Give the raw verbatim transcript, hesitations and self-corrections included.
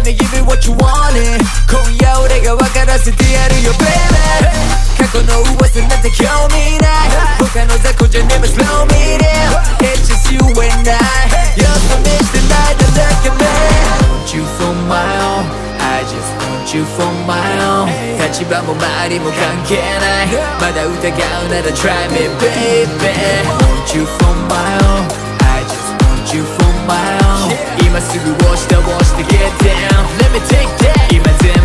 Let me give you what you wanted 今夜俺が分からせてやるよ baby 過去の噂なんて興味ない他の雑魚じゃ never slow me down It's just you and I よそ見してないで look at me Want you for my own I just want you for my own 立場も周りも関係ないまだ疑うなら try me baby Want you for my own I just want you for my own 今すぐ押して押して get down Let me take that 今全部